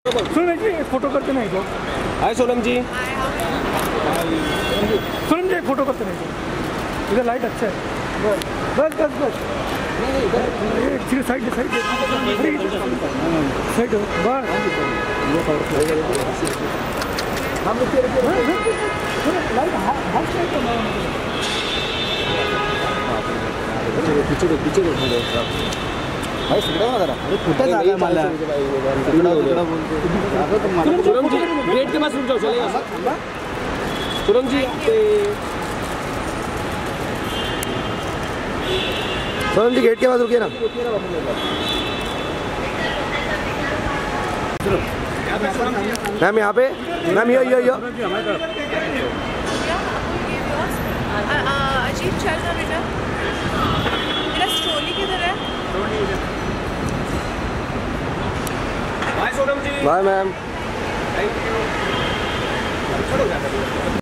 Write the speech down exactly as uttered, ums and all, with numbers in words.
Sonam ji photo करते नहीं तो। हाय सोनम जी। सोनम जी फोटो करते नहीं तो। इधर लाइट अच्छा है। बस बस बस बस साइड साइड साइड बस हम लोग लाइट हर साइड पीछे देख पीछे देख भाई सुन रहा जरा। अरे कुठे जागा मला तिकडा तिकडा बोलतो सोनम जी गेट के पास रुक जाओ चलेगा सोनम जी। सोनम जी गेट के पास रुकिए ना। मैम यहाँ पे मैम यो यो यो अजीब चल रहा बेटा। मेरा स्ट्रोली किधर है? Bye Sonam ji. Bye ma'am. Thank you.